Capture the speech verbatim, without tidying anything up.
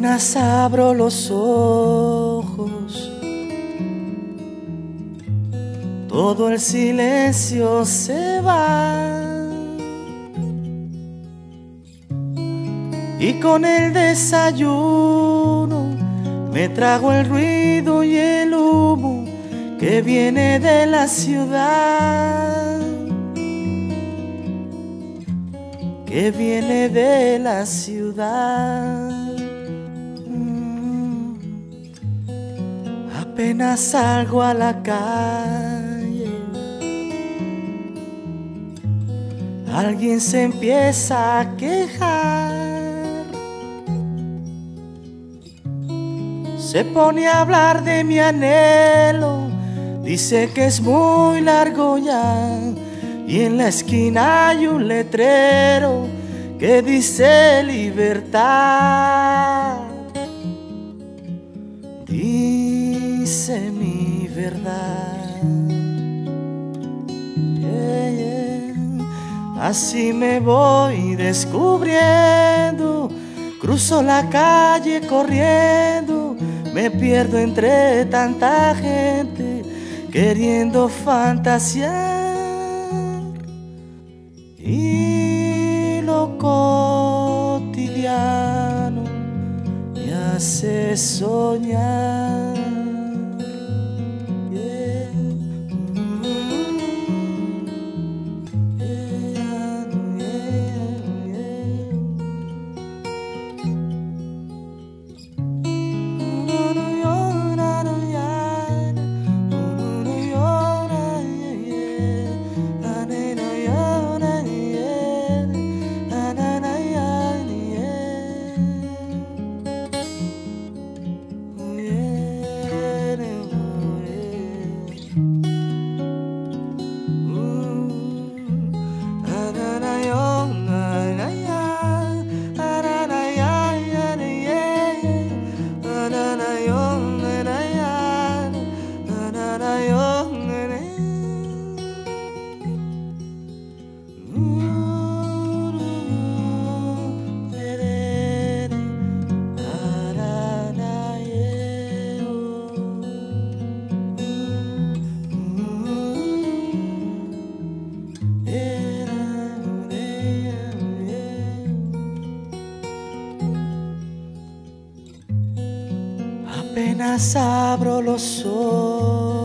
Apenas abro los ojos, todo el silencio se va, y con el desayuno me trago el ruido y el humo que viene de la ciudad, que viene de la ciudad. Mm. Apenas salgo a la calle, alguien se empieza a quejar, se pone a hablar de mi anhelo, dice que es muy largo ya, y en la esquina hay un letrero que dice libertad. Dice mi verdad. Yeah, yeah. Así me voy descubriendo, cruzo la calle corriendo, me pierdo entre tanta gente queriendo fantasear, y lo cotidiano me hace soñar. Yeah. Yeah, yeah, yeah. Apenas abro los ojos,